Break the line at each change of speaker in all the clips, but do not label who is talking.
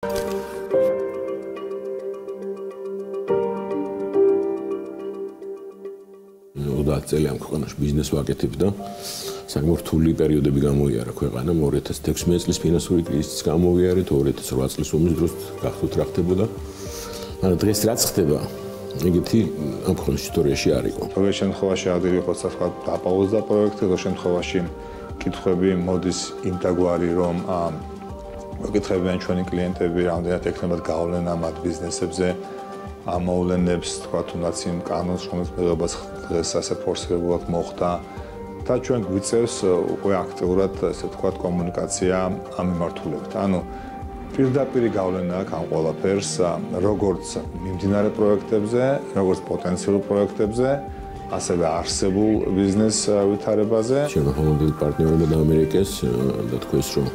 წელი ამ ქვეყანაში ბიზნესს ვაკეთებდა. საკმაოდ რთული პერიოდები გამოიარა ქვეყანამ 2016 წლის ფინანსური კრიზისიც გამოვიარეთ, 2008 წლის ომის დროს გახსოვთ რა ხდებოდა. მაგრამ დღეს რაც ხდება, ეგეთი ამ ქვეყნის ისტორიაში არ იყო.
ყოველ შემთხვევაში ადილი ხოცა თქვა დაპაუზდა პროექტი, ყოველ შემთხვევაში კითხვები მოდის იმდაგვარი, რომ მოგითხებიან ჩვენი კლიენტები, რამდენად ექნებათ გავლენა მათ ბიზნესებზე, ამოვლენებს, თქვა თუნდაც იმ კანონს, რომელიც მიღებას დღეს ასე ფორსირებულად მოხდა და ჩვენ გვიწევს უკვე აქტიურად, ასე ვთქვათ, კომუნიკაცია ამ მიმართულებით. ანუ პირდაპირი გავლენა აქვს ამ ყველაფერს, როგორც მიმდინარე პროექტებზე, როგორც პოტენციალურ პროექტებზე, ასევე არსებულ ბიზნეს ვითარებაზე.
ჩვენ ჰოლანდიურ პარტნიორებთან ამერიკას და თქვენს რომ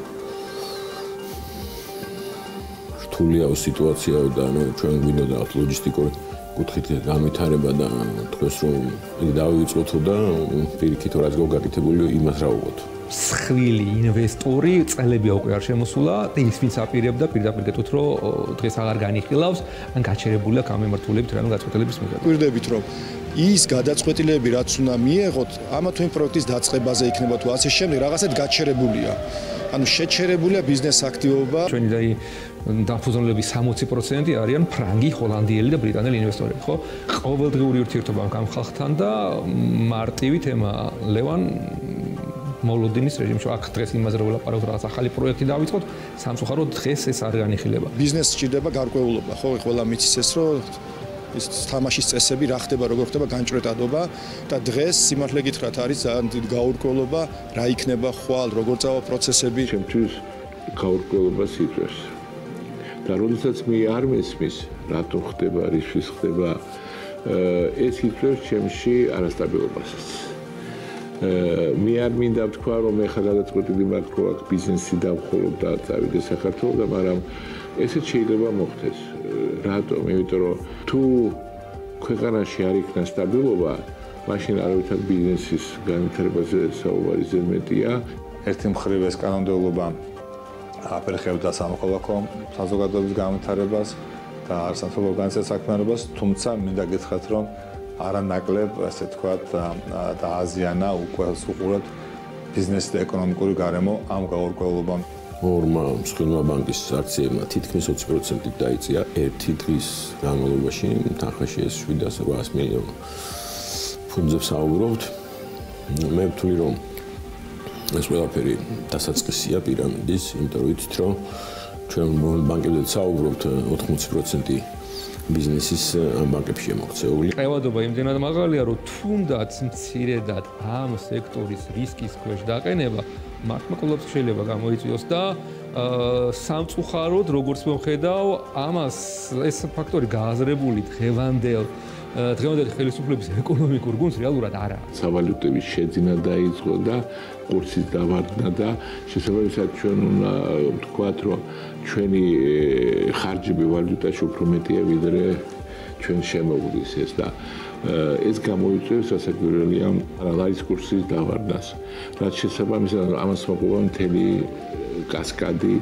რთულია სიტუაციაა და ანუ ჩვენ გვინდოდა ლოჯისტიკური კუთხით განვითარება და თქვენს რომ იქ დავიწყოთ და პირიქით რაც გაგაკეთებული იმას რა ვუყოთ.
მსხვილი ინვესტორი წელებია უკვე არ შემოსულა და ის ვინც აპირებდა პირდაპირ გეტყვით რომ დღეს აღარ განიხილავს ან გაჩერებული აქვს ამ მიმართულებით რამე გაწყვეტილების მიღება.
გვირდებით რომ ის გადაწყვეტილებები რაც უნდა მიეღოთ ამა თუ იმ პროექტის დაწყებაზე იქნება თუ ასე შემდეგ რაღაცად გაჩერებულია. ანუ შეჩერებულია ბიზნეს აქტივობა.
ჩვენი დაფუძნებლების 60% არიან ფრანგი, ჰოლანდიელი და ბრიტანელი ინვესტორები, ხო? ყოველდღიური ურთიერთობა აქვს ამ ხალხთან და მარტივი თემა ლევან მოლოდინის რეჟიმში აქ დღეს იმაზე რომ ვლაპარაკობთ რაღაც ახალი პროექტი დავიწყოთ, სამწუხაროდ დღეს ეს არ განიხილება.
ბიზნესს სჭირდება გარკვეულობა, ხო? ყველა მიცის ეს რომ ის თამაშის წესები რა ხდება, როგორ ხდება განჭრეტადობა და დღეს სიმართლე გითხრათ არის ძალიან დიდი გაურკვევლობა, რა იქნება ხვალ, როგორ წავა პროცესები.
ჩემთვის გაურკვევლობა სიტყვას. და როდესაც მე არ მესმის, რატო ხდება, რისთვის ხდება, ეს იწვევს ჩემში არასტაბილობასაც. მე არ მინდა ვთქვა, რომ ეხლა გადაწყვეტილი მაკრო აქვს ბიზნესი დავხოლოდ და წავიდე საქართველოს, მაგრამ ესეც შეიძლება მოხდეს. რატომ? იმიტომ რომ თუ ქვეყანაში არ იქნა სტაბილობა, მაშინ არავითარ ბიზნესის განვითარებაზე საუბარი ზედმეტია.
ერთი მხრივ ეს კანონმდებლობა აფერხებდა სამოქალაქო საზოგადოების განვითარებას და არასამთავრობო ორგანიზაციების საქმიანობას, თუმცა მინდა გითხრათ, რომ არანაკლებ, ასე ვთქვათ, დააზიანა უკვე უყურებთ ბიზნესი და ეკონომიკური გარემო ამ გაურკვევლობამ.
ორმა მსხვილმა ბანკის აქციებმა თითქმის 20%-ით დაიწია ერთი დღის განმავლობაში, თანხაში ეს 700-800 მილიონი ფუნტზე საუბრობთ. მე ვთვლი, რომ ეს ყველაფერი დასაწყისია პირამიდის, იმიტომ რომ იცით, რომ ჩვენ ბანკებზე საუბრობთ 80% ბიზნესის ამ ბანკებში მოქცეული.
ყევადობა იმდენად მაღალია, რომ თუნდაც მცირედად ამ სექტორის რისკის ქვეშ დაყენება მართლმსაჯულებს შეიძლება გამოიწვიოს და სამწუხაროდ, როგორც მე ვხედავ, ამას ეს ფაქტორი გააზრებული დღევანდელი ხელისუფლების ეკონომიკურ გუნდს რეალურად არაა.
სავალუტების შეძენა დაიწყო და კურსის დავარდნა და შესაბამისად ჩვენ უნდა ვთქვათ, რომ ჩვენი ხარჯები ვალუტაში უფრო მეტია ვიდრე ჩვენ შემოგვდის ეს და ეს გამოიწვევს სასაკვირველია ლარის კურსის დავარდნას. რაც შესაბამისად ამას მოყვა მთელი კასკადი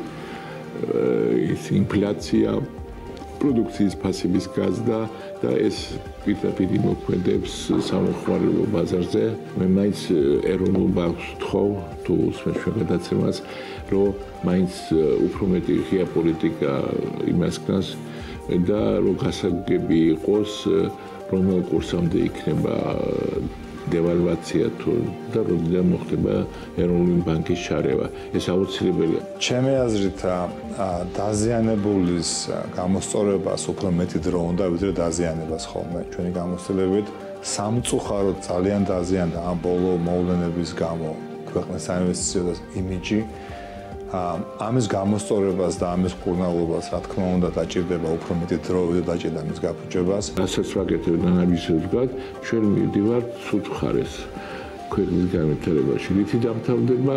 ის ინფლაცია პროდუქციის ფასების გაზრდა და ეს პირდაპირ მოქმედებს სამხმარებლო ბაზარზე. მე მაინც ეროვნულ ბანკს ვთხოვ თუ უსმენ ჩვენ გადაცემას, რომ მაინც უფრო მეტი ღია პოლიტიკა იმას გნას და რომ გასაგები იყოს რომელ კურსამდე იქნება დევალვაცია თუ და როდესაც მოხდება ეროვნული ბანკის შარევა. ეს აუცილებელია.
ჩემი აზრით დაზიანებულის გამოსწორებას უფრო მეტი დრო უნდა ვიდრე დაზიანებას ხოლმე. ჩვენი გამოცდილებით სამწუხაროდ ძალიან დაზიანდა ამ ბოლო მოვლენების გამო ქვეყნის საინვესტიციო იმიჯი. ამის გამოსწორებას და ამის კურნალობას, რა თქმა უნდა, დაჭირდება უფრო მეტი დრო და დაჭირდა მის გაფუჭებას.
რასაც ვაკეთებ ანალიზებს ვდგათ, ჩვენ მივდივართ სულ მხარეს ქვეყნის განვითარებაში. რითი დამთავრდება?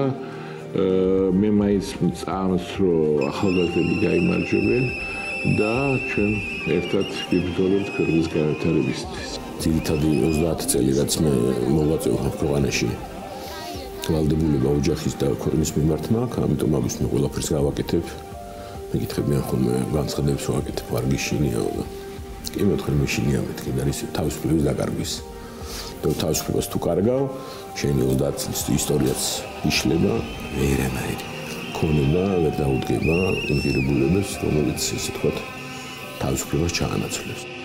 მე მაინც წამს, რომ ახალგაზრდები გაიმარჯვებენ და ჩვენ ერთად ვიბრძოლებთ ქვეყნის განვითარებისთვის.
ძირითადი 30 წელი რაც მე მოვაწევ ქვეყანაში ვალდებულება ოჯახის და ქვეყნის მიმართ მაქვს, ამიტომ ამის მე ყველაფერს გავაკეთებ მეკითხებიან ხოლმე განცხადებს ვაკეთებ ვარგიშინიაო და კი მეთქე მაშინია მეთქე და ის თავისუფლების დაკარგვის და თავისუფლებას თუ კარგავ შენი 30 წლის ისტორიაც იშლება ვერანაირი ქონება ვერ დაუდგება იმ ღირებულებებს რომელიც ისე თქვა თავისუფლებას ჩაანაცვლებს